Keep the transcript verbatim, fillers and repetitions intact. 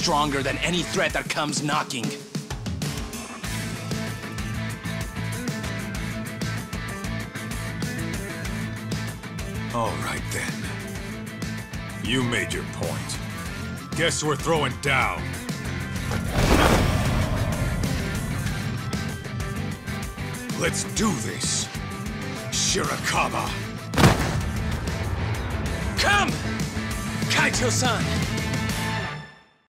stronger than any threat that comes knocking. All right then. You made your point. Guess we're throwing down. Let's do this, Shirakawa. Come! Kaito-san!